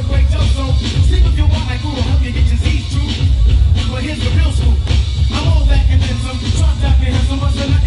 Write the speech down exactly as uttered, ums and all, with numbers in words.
a great joke, so sleep with your wife like who will help you get your Z's true. But here's the real scoop. I'm all that and then some. Try to tap your hands so much that I